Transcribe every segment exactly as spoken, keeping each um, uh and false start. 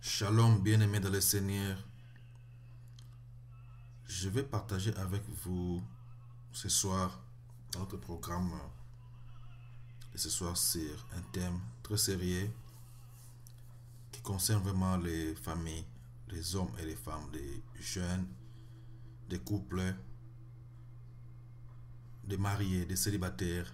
Shalom, bien-aimés dans le Seigneur. Je vais partager avec vous ce soir notre programme. Et ce soir, c'est un thème très sérieux qui concerne vraiment les familles, les hommes et les femmes, les jeunes, des couples, des mariés, des célibataires.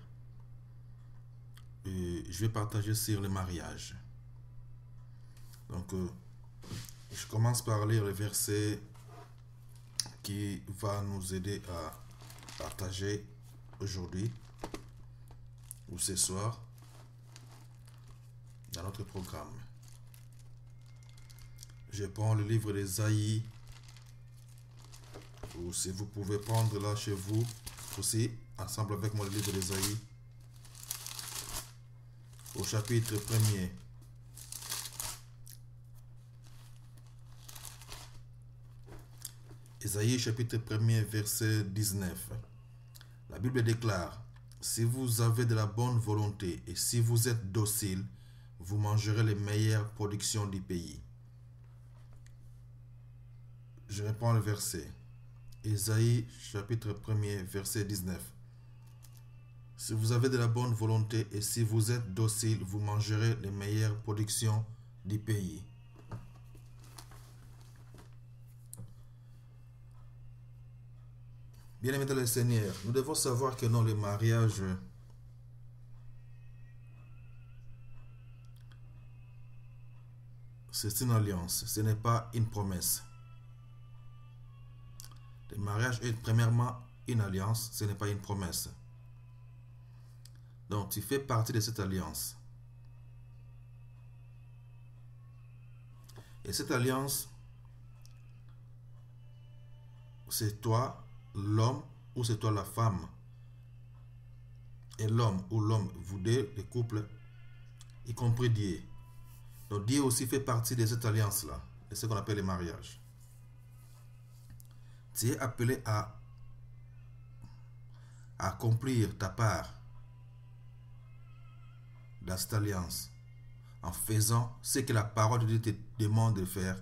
Et je vais partager sur le mariage. Donc, euh, je commence par lire le verset qui va nous aider à partager aujourd'hui ou ce soir dans notre programme. Je prends le livre d'Ésaïe, ou si vous pouvez prendre là chez vous aussi, ensemble avec moi le livre d'Ésaïe, au chapitre premier. Ésaïe chapitre premier verset dix-neuf. La Bible déclare: si vous avez de la bonne volonté et si vous êtes docile, vous mangerez les meilleures productions du pays. Je reprends le verset. Ésaïe chapitre premier verset dix-neuf. Si vous avez de la bonne volonté et si vous êtes docile, vous mangerez les meilleures productions du pays. Bien-aimés dans le Seigneur, nous devons savoir que dans le mariage, c'est une alliance, ce n'est pas une promesse. Le mariage est premièrement une alliance, ce n'est pas une promesse. Donc, tu fais partie de cette alliance. Et cette alliance, c'est toi, l'homme, ou c'est toi la femme. Et l'homme ou l'homme, vous deux, les couples, y compris Dieu. Donc Dieu aussi fait partie de cette alliance-là, de ce qu'on appelle le mariage. Tu es appelé à, à accomplir ta part dans cette alliance, en faisant ce que la parole de Dieu te demande de faire,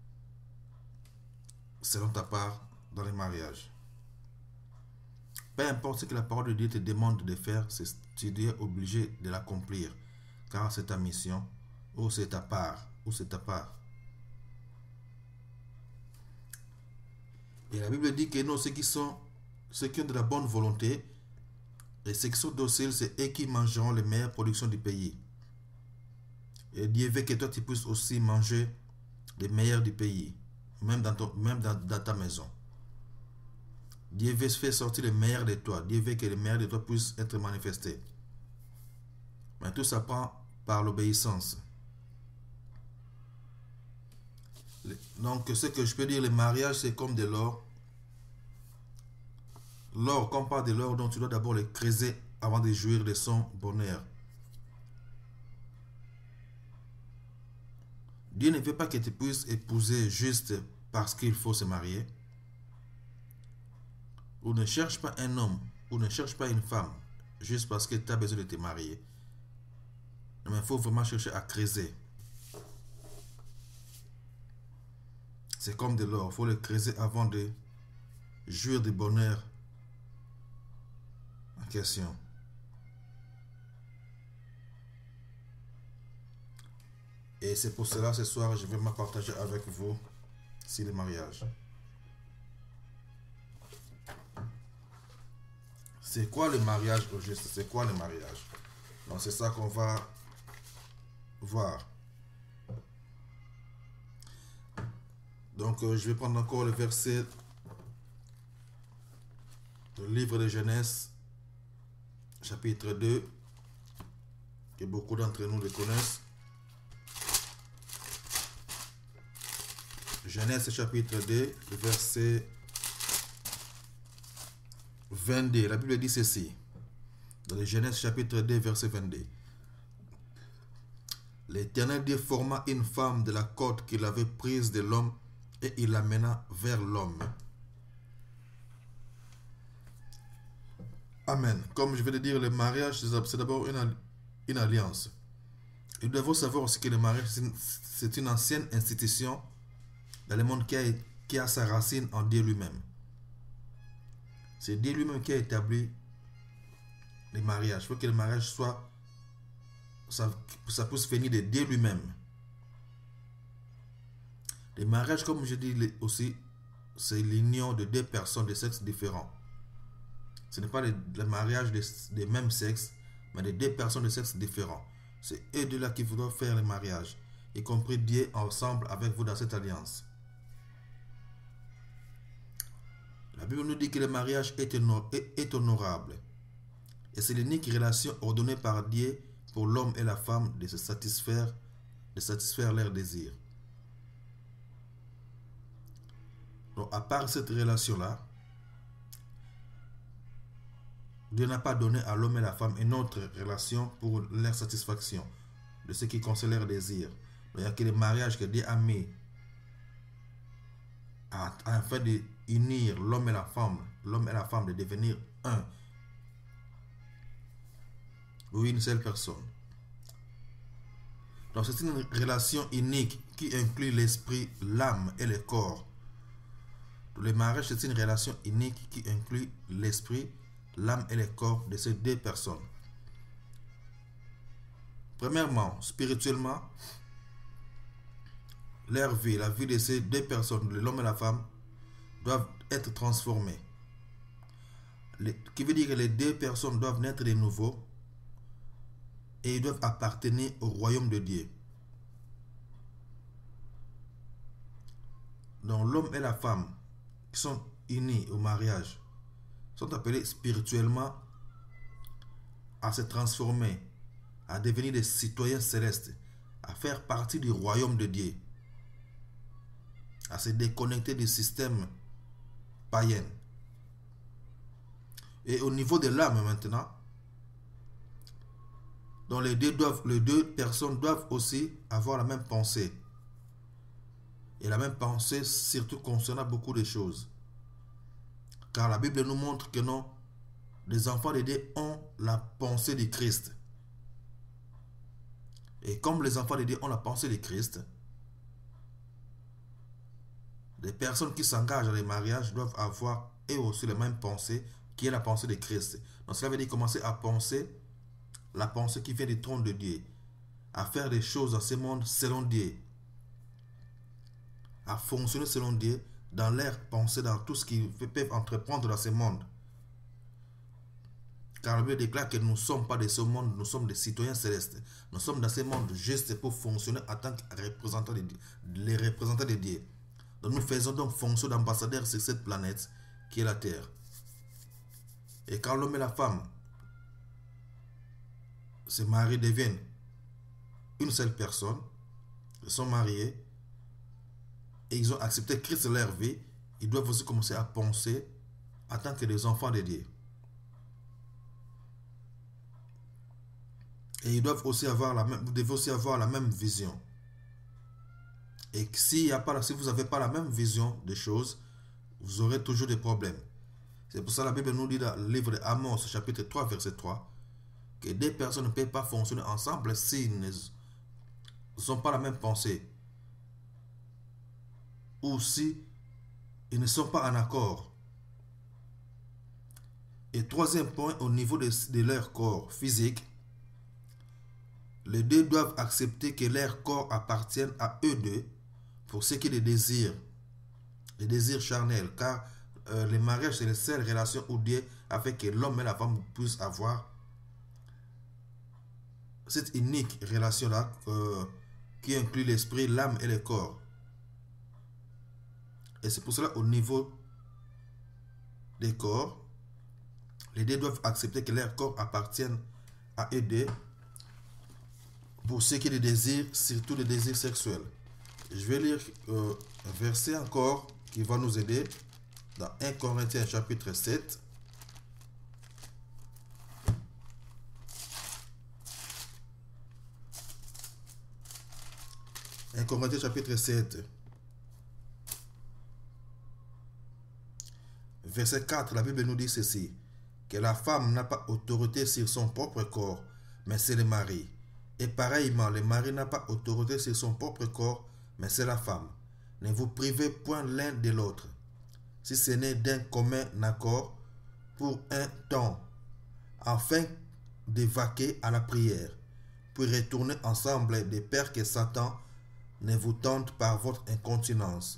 selon ta part dans le mariage. Peu importe ce que la parole de Dieu te demande de faire, tu es obligé de l'accomplir, car c'est ta mission, ou c'est ta part, ou c'est ta part. Et la Bible dit que nous, ceux qui sont, ceux qui ont de la bonne volonté, et ceux qui sont dociles, c'est eux qui mangeront les meilleures productions du pays. Et Dieu veut que toi, tu puisses aussi manger les meilleurs du pays, même dans, ton, même dans, dans ta maison. Dieu veut faire sortir le meilleur de toi. Dieu veut que le meilleur de toi puisse être manifesté. Mais tout ça prend par l'obéissance. Donc, ce que je peux dire, le mariage, c'est comme de l'or. L'or, quand on parle de l'or, donc tu dois d'abord le creuser avant de jouir de son bonheur. Dieu ne veut pas que tu puisses épouser juste parce qu'il faut se marier. Ou ne cherche pas un homme, ou ne cherche pas une femme, juste parce que tu as besoin de te marier. Mais il faut vraiment chercher à creuser. C'est comme de l'or, il faut le creuser avant de jouir du bonheur en question. Et c'est pour cela, ce soir, je vais me partager avec vous sur le mariage. C'est quoi le mariage au juste? C'est quoi le mariage? Donc c'est ça qu'on va voir. Donc euh, je vais prendre encore le verset du livre de Genèse, chapitre deux, que beaucoup d'entre nous le connaissent. Genèse chapitre deux, le verset vingt-deux. La Bible dit ceci. Dans le Genèse chapitre deux, verset vingt-deux. L'Éternel Dieu forma une femme de la côte qu'il avait prise de l'homme et il l'amena vers l'homme. Amen. Comme je vais le dire, le mariage, c'est d'abord une, une alliance. Nous devons savoir aussi que le mariage, c'est une ancienne institution dans le monde qui a, qui a sa racine en Dieu lui-même. C'est Dieu lui-même qui a établi le mariage. Il faut que le mariage soit, ça, ça puisse venir de Dieu lui-même. Le mariage, comme je dis aussi, c'est l'union de deux personnes de sexes différents. Ce n'est pas le, le mariage des de mêmes sexes, mais de deux personnes de sexes différents. C'est eux deux là qui voudront faire le mariage, y compris Dieu ensemble avec vous dans cette alliance. La Bible nous dit que le mariage est, honor, est, est honorable. Et c'est l'unique relation ordonnée par Dieu pour l'homme et la femme de se satisfaire, de satisfaire leurs désirs. Donc, à part cette relation-là, Dieu n'a pas donné à l'homme et la femme une autre relation pour leur satisfaction de ce qui concerne leurs désirs. Donc, il n'y a que le mariage que Dieu a mis afin d'unir l'homme et la femme, l'homme et la femme de devenir un ou une seule personne. Donc, c'est une relation unique qui inclut l'esprit, l'âme et le corps. Le mariage, c'est une relation unique qui inclut l'esprit, l'âme et le corps de ces deux personnes. Premièrement, spirituellement, leur vie, la vie de ces deux personnes, l'homme et la femme, doivent être transformées. Ce qui veut dire que les deux personnes doivent naître de nouveau et ils doivent appartenir au royaume de Dieu. Donc l'homme et la femme qui sont unis au mariage sont appelés spirituellement à se transformer, à devenir des citoyens célestes, à faire partie du royaume de Dieu, à se déconnecter du système païen. Et au niveau de l'âme maintenant, dont les deux, doivent, les deux personnes doivent aussi avoir la même pensée. Et la même pensée surtout concernant beaucoup de choses. Car la Bible nous montre que non, les enfants de Dieu ont la pensée de Christ. Et comme les enfants de Dieu ont la pensée de Christ, les personnes qui s'engagent dans les mariages doivent avoir eux aussi la même pensée qui est la pensée de Christ. Donc cela veut dire commencer à penser la pensée qui vient du trône de Dieu, à faire des choses dans ce monde selon Dieu, à fonctionner selon Dieu dans leur pensée, dans tout ce qu'ils peuvent entreprendre dans ce monde. Car la Bible déclare que nous ne sommes pas de ce monde, nous sommes des citoyens célestes. Nous sommes dans ce monde juste pour fonctionner en tant que représentants de Dieu, les représentants de Dieu. Donc nous faisons donc fonction d'ambassadeurs sur cette planète qui est la Terre. Et quand l'homme et la femme se marient, deviennent une seule personne, ils sont mariés, et ils ont accepté Christ dans leur vie, ils doivent aussi commencer à penser en tant que des enfants de Dieu. Et ils doivent aussi avoir la même, vous devez aussi avoir la même vision. Et s'il y a pas, si vous n'avez pas la même vision des choses, vous aurez toujours des problèmes. C'est pour ça que la Bible nous dit dans le livre d'Amos, chapitre trois, verset trois, que deux personnes ne peuvent pas fonctionner ensemble s'ils ne sont pas la même pensée. Ou si ils ne sont pas en accord. Et troisième point, au niveau de, de leur corps physique, les deux doivent accepter que leur corps appartienne à eux deux pour ce qui est des désirs, les désirs charnels, car euh, le mariage c'est la seule relation où Dieu a fait que l'homme et la femme puissent avoir cette unique relation-là euh, qui inclut l'esprit, l'âme et le corps. Et c'est pour cela au niveau des corps, les deux doivent accepter que leur corps appartienne à eux deux pour ce qui est des désirs, surtout des désirs sexuels. Je vais lire euh, un verset encore qui va nous aider dans un Corinthiens chapitre sept. un Corinthiens chapitre sept. Verset quatre, la Bible nous dit ceci, que la femme n'a pas autorité sur son propre corps, mais c'est le mari. Et pareillement, le mari n'a pas autorité sur son propre corps, mais c'est la femme. Ne vous privez point l'un de l'autre, si ce n'est d'un commun accord pour un temps, afin de vaquer à la prière, puis retourner ensemble de peur que Satan ne vous tente par votre incontinence.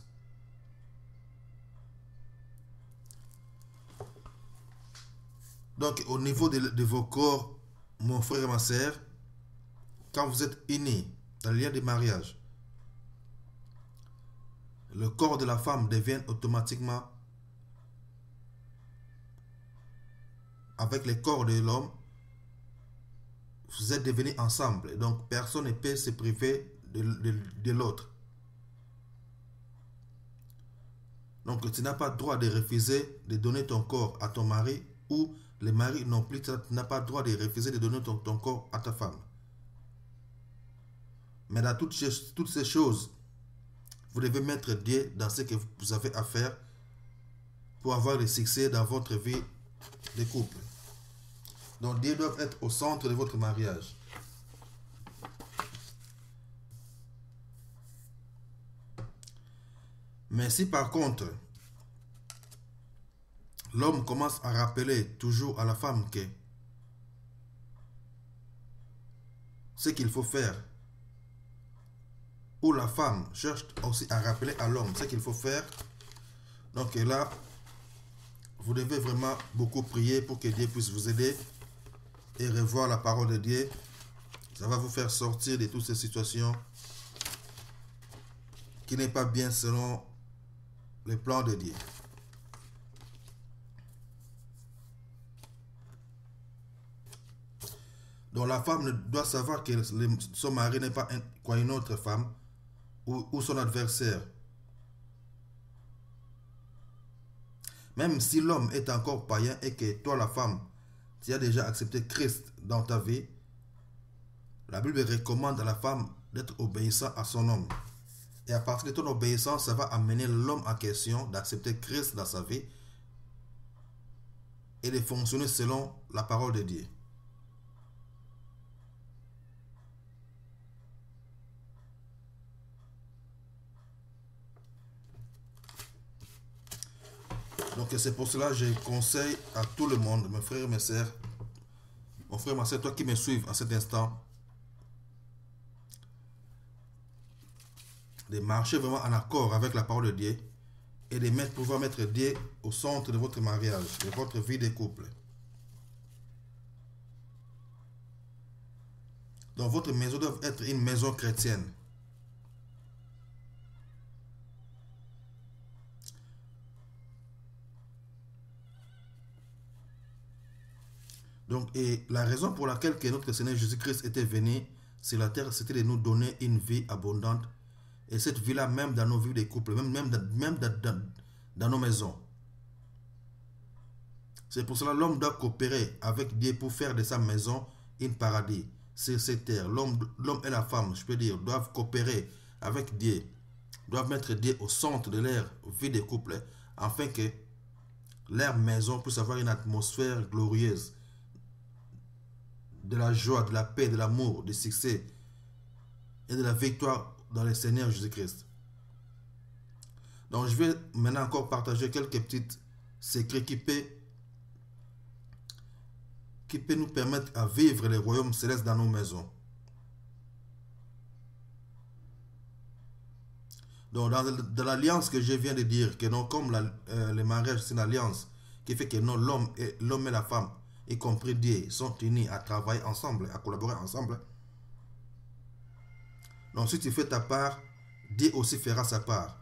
Donc, au niveau de, de vos corps, mon frère et ma soeur, quand vous êtes unis dans le lien de mariage, le corps de la femme devient automatiquement avec le corps de l'homme. Vous êtes devenus ensemble, donc personne ne peut se priver de, de, de l'autre. Donc tu n'as pas le droit de refuser de donner ton corps à ton mari, ou le mari non plus n'a pas le droit de refuser de donner ton, ton corps à ta femme. Mais dans toutes, toutes ces choses, vous devez mettre Dieu dans ce que vous avez à faire pour avoir le succès dans votre vie de couple. Donc Dieu doit être au centre de votre mariage. Mais si par contre, l'homme commence à rappeler toujours à la femme que ce qu'il faut faire, ou la femme cherche aussi à rappeler à l'homme ce qu'il faut faire, donc là, vous devez vraiment beaucoup prier pour que Dieu puisse vous aider et revoir la parole de Dieu. Ça va vous faire sortir de toutes ces situations qui n'est pas bien selon le plan de Dieu. Donc la femme doit savoir que son mari n'est pas un, quoi, une autre femme ou, ou son adversaire. Même si l'homme est encore païen et que toi, la femme, tu as déjà accepté Christ dans ta vie, la Bible recommande à la femme d'être obéissant à son homme. Et à partir de ton obéissance, ça va amener l'homme en question d'accepter Christ dans sa vie et de fonctionner selon la parole de Dieu. Donc c'est pour cela que je conseille à tout le monde, mes frères et mes sœurs, mon frère, ma sœur, toi qui me suives à cet instant, de marcher vraiment en accord avec la parole de Dieu et de mettre, pouvoir mettre Dieu au centre de votre mariage, de votre vie de couple. Donc votre maison doit être une maison chrétienne. Donc, et la raison pour laquelle que notre Seigneur Jésus-Christ était venu sur la terre, c'était de nous donner une vie abondante. Et cette vie-là, même dans nos vies de couple, même, même, dans, même dans, dans, dans nos maisons. C'est pour cela que l'homme doit coopérer avec Dieu pour faire de sa maison un paradis sur cette terre. L'homme et la femme, je peux dire, doivent coopérer avec Dieu, doivent mettre Dieu au centre de leur vie de couple, afin que leur maison puisse avoir une atmosphère glorieuse, de la joie, de la paix, de l'amour, du succès et de la victoire dans le Seigneur Jésus-Christ. Donc je vais maintenant encore partager quelques petits secrets qui peuvent qui peut nous permettre à vivre le royaume céleste dans nos maisons. Donc dans, dans l'alliance que je viens de dire, que non, comme la, euh, le mariage c'est une alliance qui fait que non, l'homme et, l'homme et la femme, y compris Dieu, sont unis à travailler ensemble, à collaborer ensemble. Donc si tu fais ta part, Dieu aussi fera sa part.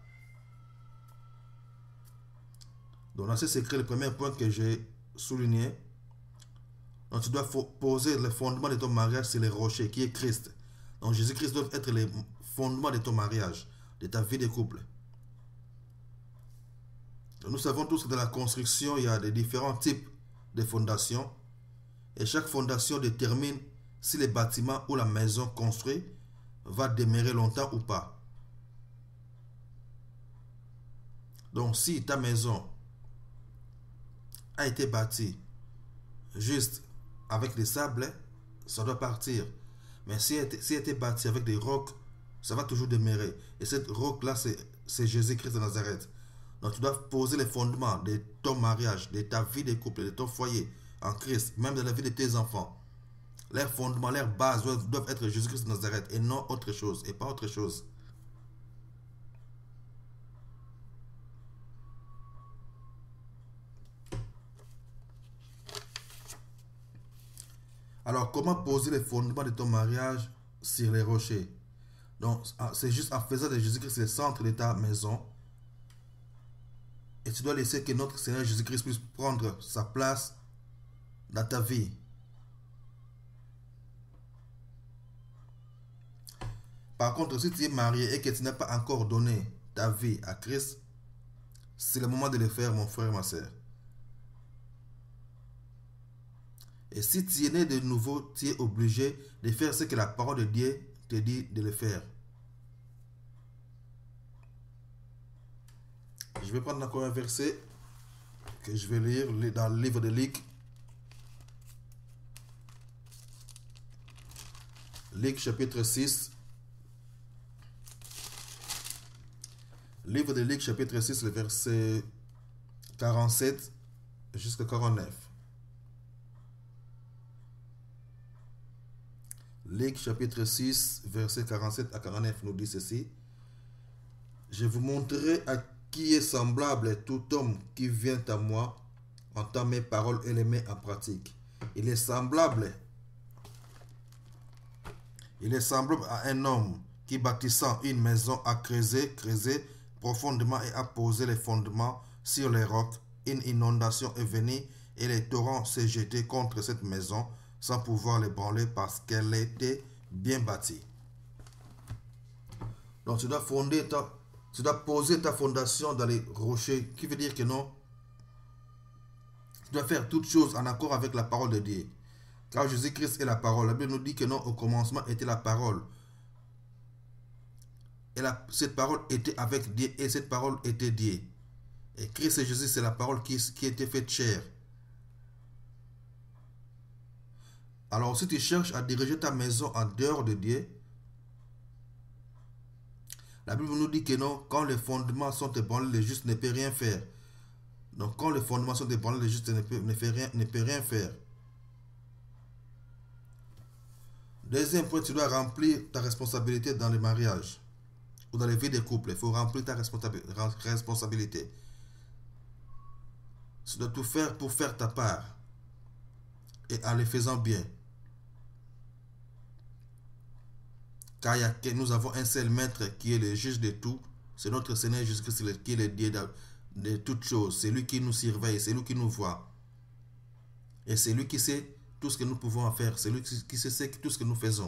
Donc dans ce secret, le premier point que j'ai souligné, donc tu dois poser le fondement de ton mariage sur le rocher qui est Christ. Donc Jésus-Christ doit être le fondement de ton mariage, de ta vie de couple. Donc, nous savons tous que dans la construction, il y a des différents types de fondations. Et chaque fondation détermine si le bâtiment ou la maison construite va demeurer longtemps ou pas. Donc si ta maison a été bâtie juste avec des sables, ça doit partir. Mais si elle, si elle était bâtie avec des rocs, ça va toujours demeurer. Et cette roc-là, c'est Jésus-Christ de Nazareth. Donc tu dois poser les fondements de ton mariage, de ta vie de couple, de ton foyer en Christ, même de la vie de tes enfants. Leurs fondements, leurs bases doivent, doivent être Jésus-Christ de Nazareth et non autre chose, et pas autre chose. Alors, comment poser les fondements de ton mariage sur les rochers? Donc, c'est juste en faisant de Jésus-Christ le centre de ta maison. Et tu dois laisser que notre Seigneur Jésus-Christ puisse prendre sa place dans ta vie. Par contre, si tu es marié et que tu n'as pas encore donné ta vie à Christ, c'est le moment de le faire, mon frère, ma soeur. Et si tu es né de nouveau, tu es obligé de faire ce que la parole de Dieu te dit de le faire. Je vais prendre encore un verset que je vais lire dans le livre de Luc. Luc chapitre six. Livre de Luc chapitre six, le verset quarante-sept jusqu'à quarante-neuf. Luc chapitre six, verset quarante-sept à quarante-neuf nous dit ceci. Je vous montrerai à qui est semblable tout homme qui vient à moi, entend mes paroles et les met en pratique. Il est semblable. Il est semblable à un homme qui, bâtissant une maison, a creusé, creusé profondément et a posé les fondements sur les rocs. Une inondation est venue et les torrents s'est jeté contre cette maison sans pouvoir l'ébranler parce qu'elle était bien bâtie. Donc tu dois fonder ta, tu dois poser ta fondation dans les rochers, qui veut dire que non, tu dois faire toutes choses en accord avec la parole de Dieu. Car Jésus-Christ est la parole. La Bible nous dit que non, au commencement était la parole. Et la, cette parole était avec Dieu et cette parole était Dieu. Et Christ et Jésus, c'est la parole qui, qui était faite chair. Alors, si tu cherches à diriger ta maison en dehors de Dieu, la Bible nous dit que non, quand les fondements sont ébranlés, le juste ne peut rien faire. Donc, quand les fondements sont ébranlés, le juste ne peut, ne fait rien, ne peut rien faire. Deuxième point, tu dois remplir ta responsabilité dans le mariage ou dans les vies des couples. Il faut remplir ta responsabilité. Tu dois tout faire pour faire ta part et en le faisant bien. Car il y a que nous avons un seul maître qui est le juge de tout. C'est notre Seigneur Jésus-Christ qui est le Dieu de, de toutes choses. C'est lui qui nous surveille, c'est lui qui nous voit. Et c'est lui qui sait tout ce que nous pouvons faire. C'est lui qui sait tout ce que nous faisons.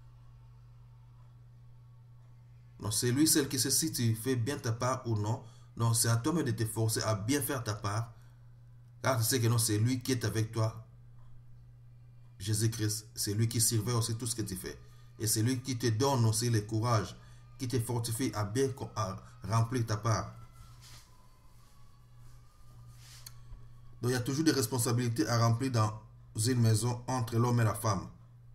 Donc c'est lui seul qui sait si tu fais bien ta part ou non. Donc c'est à toi de te forcer à bien faire ta part. Car tu sais que non, c'est lui qui est avec toi. Jésus-Christ, c'est lui qui surveille aussi tout ce que tu fais. Et c'est lui qui te donne aussi le courage, qui te fortifie à bien à remplir ta part. Donc il y a toujours des responsabilités à remplir dans une maison entre l'homme et la femme.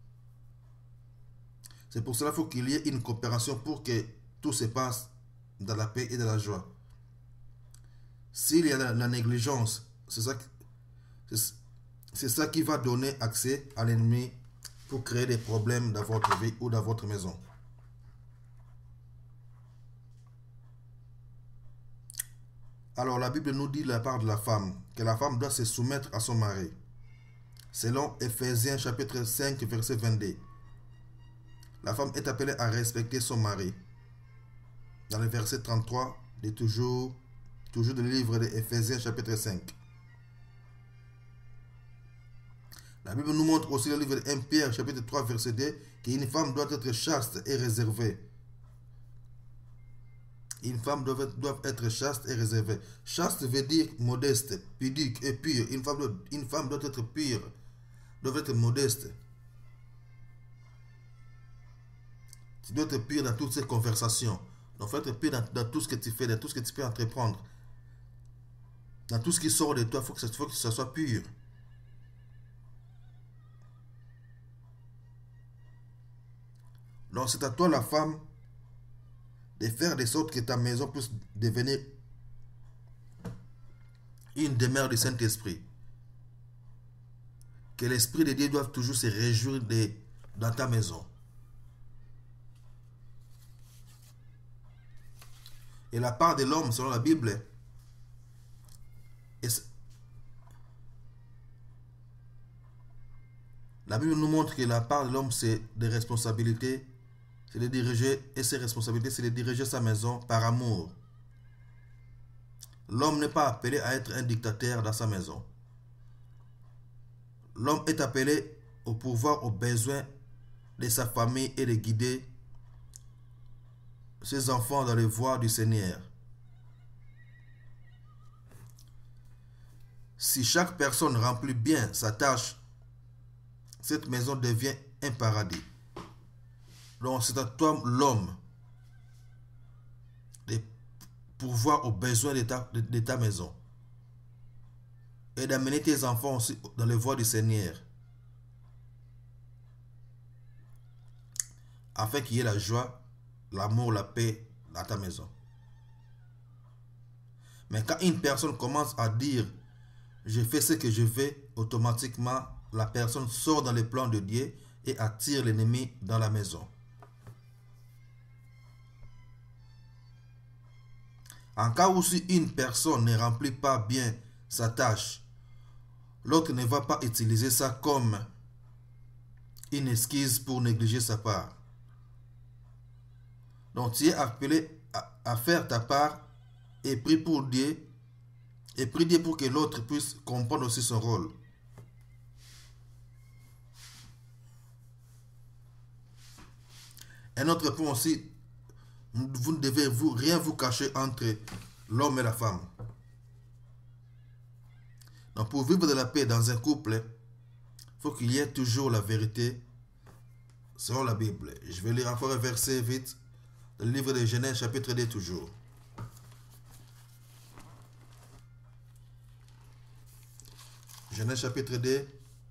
C'est pour cela qu'il faut qu'il y ait une coopération pour que tout se passe dans la paix et dans la joie. S'il y a la, la négligence, c'est ça, c'est ça qui va donner accès à l'ennemi pour créer des problèmes dans votre vie ou dans votre maison. Alors la Bible nous dit de la part de la femme que la femme doit se soumettre à son mari. Selon Ephésiens chapitre cinq verset vingt-deux. La femme est appelée à respecter son mari. Dans le verset trente-trois de toujours, toujours du livre de Ephésiens chapitre cinq. La Bible nous montre aussi le livre de premier Pierre chapitre trois verset deux qu'une femme doit être chaste et réservée. Une femme doit être, doit être chaste et réservée. Chaste veut dire modeste, pudique et pure. Une femme doit, une femme doit être pure, doit être modeste. Tu dois être pur dans toutes ces conversations. Donc, il faut être pur dans, dans tout ce que tu fais, dans tout ce que tu peux entreprendre. Dans tout ce qui sort de toi, il faut que ça, faut que ça soit pur. Donc c'est à toi la femme de faire de sorte que ta maison puisse devenir une demeure du Saint-Esprit. Que l'Esprit de Dieu doit toujours se réjouir de, dans ta maison. Et la part de l'homme, selon la Bible, est, la Bible nous montre que la part de l'homme, c'est des responsabilités, c'est de diriger, et ses responsabilités, c'est de diriger sa maison par amour. L'homme n'est pas appelé à être un dictateur dans sa maison. L'homme est appelé au pouvoir, aux besoins de sa famille et de guider ses enfants dans les voies du Seigneur. Si chaque personne remplit bien sa tâche, cette maison devient un paradis. Donc c'est à toi l'homme de pourvoir aux besoins de ta, de, de ta maison et d'amener tes enfants aussi dans les voies du Seigneur afin qu'il y ait la joie, l'amour, la paix dans ta maison. Mais quand une personne commence à dire je fais ce que je fais, automatiquement la personne sort dans les plans de Dieu et attire l'ennemi dans la maison. En cas où si une personne ne remplit pas bien sa tâche, l'autre ne va pas utiliser ça comme une excuse pour négliger sa part. Donc tu es appelé à, à faire ta part et prie pour Dieu et prie Dieu pour que l'autre puisse comprendre aussi son rôle. Un autre point aussi, vous ne devez vous, rien vous cacher entre l'homme et la femme. Donc pour vivre de la paix dans un couple, il faut qu'il y ait toujours la vérité selon la Bible. Je vais lire encore un verset vite. Le livre de Genèse chapitre deux toujours. Genèse chapitre deux,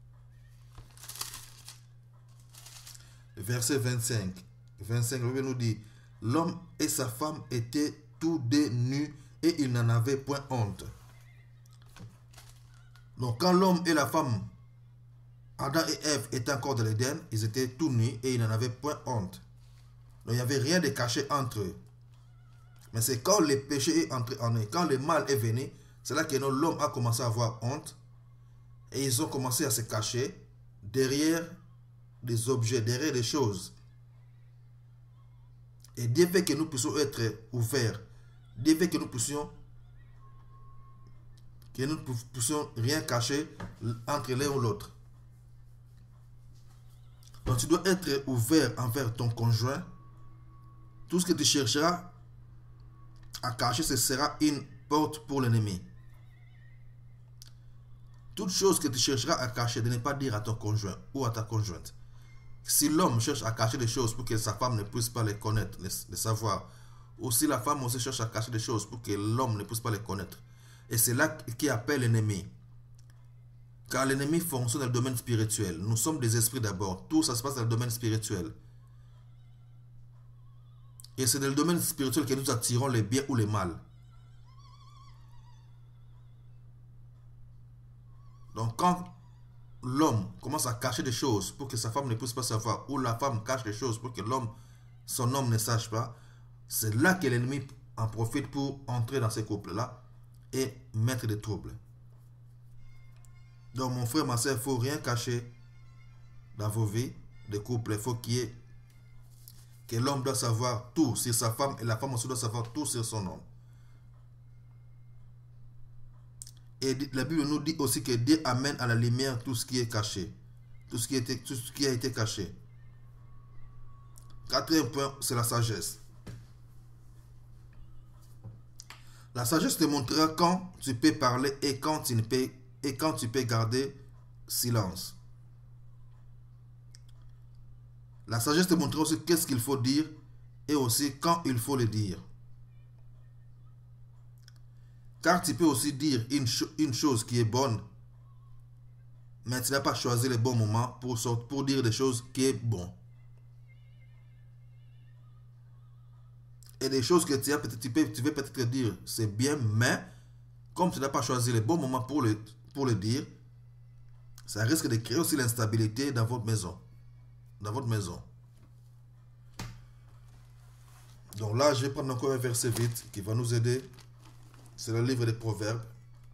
verset vingt-cinq. vingt-cinq, la Bible nous dit, l'homme et sa femme étaient tous deux nus et ils n'en avaient point honte. Donc quand l'homme et la femme, Adam et Ève, étaient encore dans l'Éden, ils étaient tous nus et ils n'en avaient point honte. Donc il n'y avait rien de caché entre eux. Mais c'est quand le péché est entré en eux, quand le mal est venu, c'est là que l'homme a commencé à avoir honte. Et ils ont commencé à se cacher derrière des objets, derrière des choses. Et Dieu fait que nous puissions être ouverts. Dieu fait que nous puissions que nous ne puissions rien cacher entre l'un ou l'autre. Donc tu dois être ouvert envers ton conjoint. Tout ce que tu chercheras à cacher, ce sera une porte pour l'ennemi. Toute chose que tu chercheras à cacher, de ne pas dire à ton conjoint ou à ta conjointe. Si l'homme cherche à cacher des choses pour que sa femme ne puisse pas les connaître, les, les savoir, ou si la femme aussi cherche à cacher des choses pour que l'homme ne puisse pas les connaître, et c'est là qui appelle l'ennemi. Car l'ennemi fonctionne dans le domaine spirituel. Nous sommes des esprits d'abord. Tout ça se passe dans le domaine spirituel. Et c'est dans le domaine spirituel que nous attirons les biens ou les mal. Donc quand l'homme commence à cacher des choses pour que sa femme ne puisse pas savoir, ou la femme cache des choses pour que l'homme, son homme ne sache pas, c'est là que l'ennemi en profite pour entrer dans ces couples-là et mettre des troubles. Donc mon frère, ma soeur, il ne faut rien cacher dans vos vies de couple. Il faut qu'il y ait, que l'homme doit savoir tout sur sa femme et la femme aussi doit savoir tout sur son homme. Et la Bible nous dit aussi que Dieu amène à la lumière tout ce qui est caché. Tout ce qui, était, tout ce qui a été caché. Quatrième point, c'est la sagesse. La sagesse te montrera quand tu peux parler et quand tu, ne peux, et quand tu peux garder silence. La sagesse te montrera aussi qu'est-ce qu'il faut dire et aussi quand il faut le dire. Car tu peux aussi dire une, cho une chose qui est bonne, mais tu n'as pas choisi le bon moment pour, pour dire des choses qui est bon. Et des choses que tu as peut-être, tu, peux, tu veux peut-être dire, c'est bien, mais comme tu n'as pas choisi le bon moment pour le, pour le dire, ça risque de créer aussi l'instabilité dans votre maison. Dans votre maison. Donc là, je vais prendre encore un verset vite qui va nous aider. C'est le livre des Proverbes.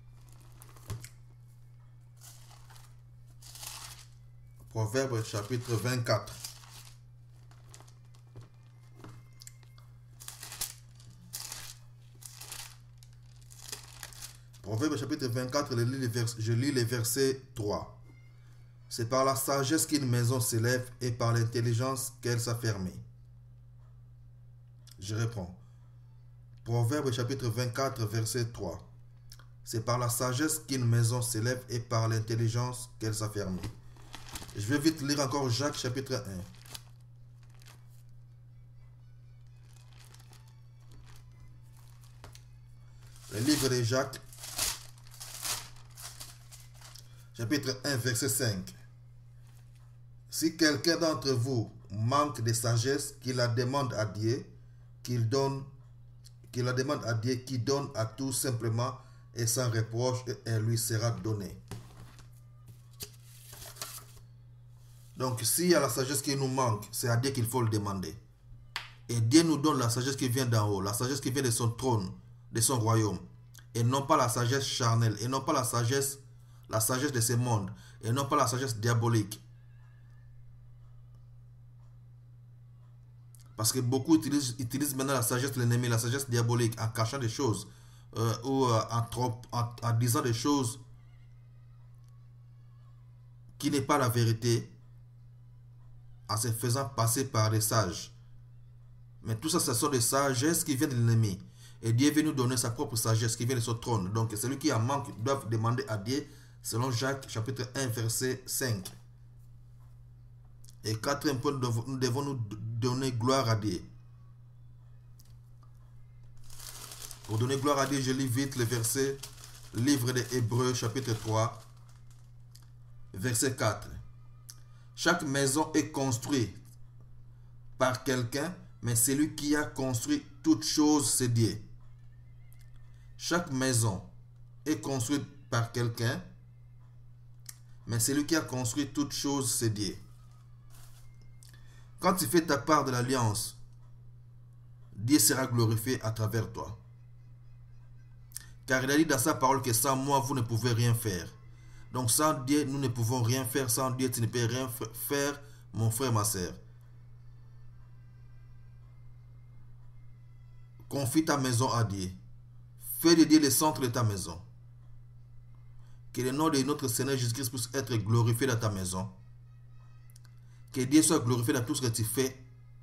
Proverbes chapitre vingt-quatre. Proverbes chapitre vingt-quatre, je lis, les vers, je lis les versets trois. C'est par la sagesse qu'une maison s'élève et par l'intelligence qu'elle s'affermit. Je reprends. Proverbes chapitre vingt-quatre, verset trois. C'est par la sagesse qu'une maison s'élève et par l'intelligence qu'elle s'affermit. Je vais vite lire encore Jacques chapitre un. Le livre de Jacques, chapitre un, verset cinq. Si quelqu'un d'entre vous manque de sagesse, qu'il la demande à Dieu, qu'il donne, qu'il la demande à Dieu, qui donne à tout simplement et sans reproche, et elle lui sera donnée. Donc, s'il y a la sagesse qui nous manque, c'est à Dieu qu'il faut le demander. Et Dieu nous donne la sagesse qui vient d'en haut, la sagesse qui vient de son trône, de son royaume. Et non pas la sagesse charnelle, et non pas la sagesse, la sagesse de ce monde, et non pas la sagesse diabolique. Parce que beaucoup utilisent, utilisent maintenant la sagesse de l'ennemi, la sagesse diabolique, en cachant des choses, euh, ou euh, en, trop, en, en disant des choses qui n'est pas la vérité, en se faisant passer par des sages. Mais tout ça, ce sont des sagesses qui viennent de l'ennemi. Et Dieu veut nous donner sa propre sagesse qui vient de son trône. Donc celui qui en manque doit demander à Dieu, selon Jacques chapitre un, verset cinq. Et quatrième point, nous devons nous donner gloire à Dieu. Pour donner gloire à Dieu, je lis vite le verset, livre des Hébreux chapitre trois, verset quatre. Chaque maison est construite par quelqu'un, mais celui qui a construit toute chose, c'est Dieu. Chaque maison est construite par quelqu'un, mais celui qui a construit toute chose, c'est Dieu. Quand tu fais ta part de l'alliance, Dieu sera glorifié à travers toi. Car il a dit dans sa parole que sans moi, vous ne pouvez rien faire. Donc sans Dieu, nous ne pouvons rien faire. Sans Dieu, tu ne peux rien faire, mon frère, ma soeur. Confie ta maison à Dieu. Fais de Dieu le centre de ta maison. Que le nom de notre Seigneur Jésus-Christ puisse être glorifié dans ta maison. Que Dieu soit glorifié dans tout ce que tu fais.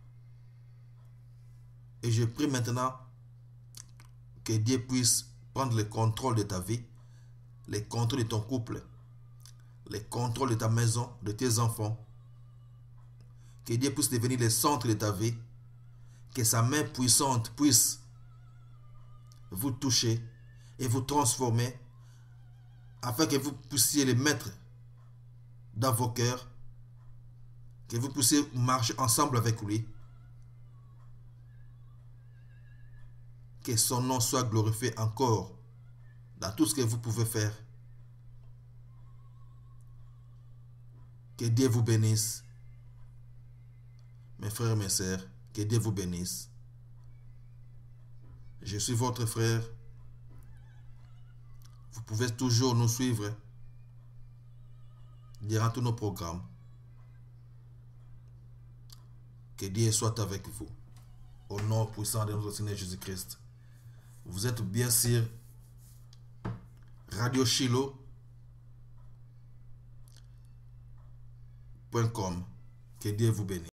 Et je prie maintenant que Dieu puisse prendre le contrôle de ta vie, le contrôle de ton couple, le contrôle de ta maison, de tes enfants. Que Dieu puisse devenir le centre de ta vie. Que sa main puissante puisse vous toucher et vous transformer afin que vous puissiez les mettre dans vos cœurs, que vous puissiez marcher ensemble avec lui. Que son nom soit glorifié encore dans tout ce que vous pouvez faire. Que Dieu vous bénisse. Mes frères et mes sœurs, que Dieu vous bénisse. Je suis votre frère. Vous pouvez toujours nous suivre durant tous nos programmes. Que Dieu soit avec vous. Au nom puissant de notre Seigneur Jésus-Christ. Vous êtes bien sûr radio shiloh point com. Que Dieu vous bénisse.